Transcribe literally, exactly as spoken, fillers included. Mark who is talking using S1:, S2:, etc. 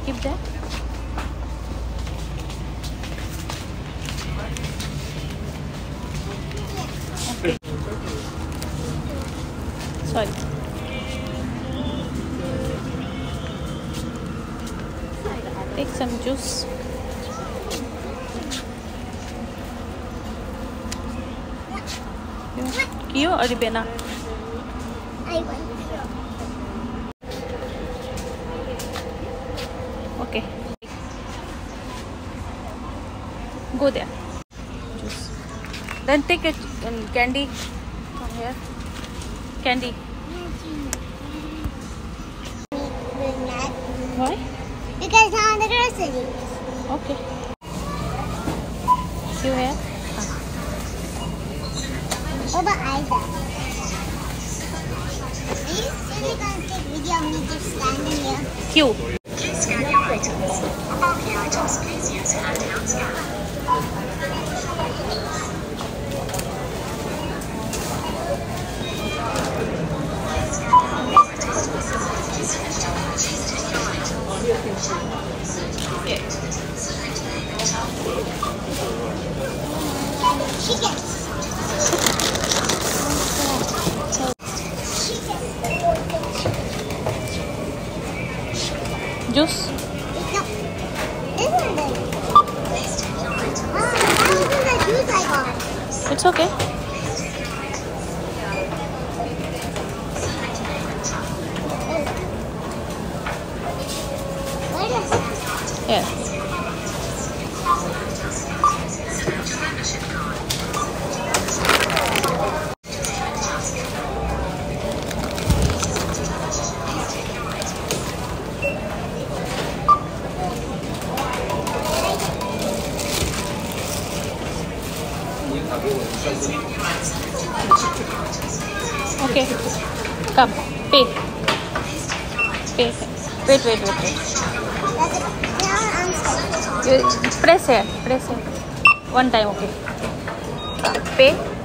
S1: Keep there. Okay. Sorry. Take some juice. You or Ribena?
S2: I want.
S1: Okay. Go there. Juice. Then take a um, candy from here. Candy. Why?
S2: Because I'm on the grocery.
S1: Okay. You have?
S2: What about Ida? Are you really going to take video of me just standing here?
S1: Q.
S3: Please scan your items. For bulky items, please use handheld scanner.
S2: Chickens.
S1: Juice.
S2: No. This one then. Ah, that wasn't the juice I got.
S1: It's okay.
S2: What is that?
S1: Yeah. Okay. Come. Pay. Pay. Wait, wait, wait, wait. You press here. Press here. One time, okay. Come. Pay.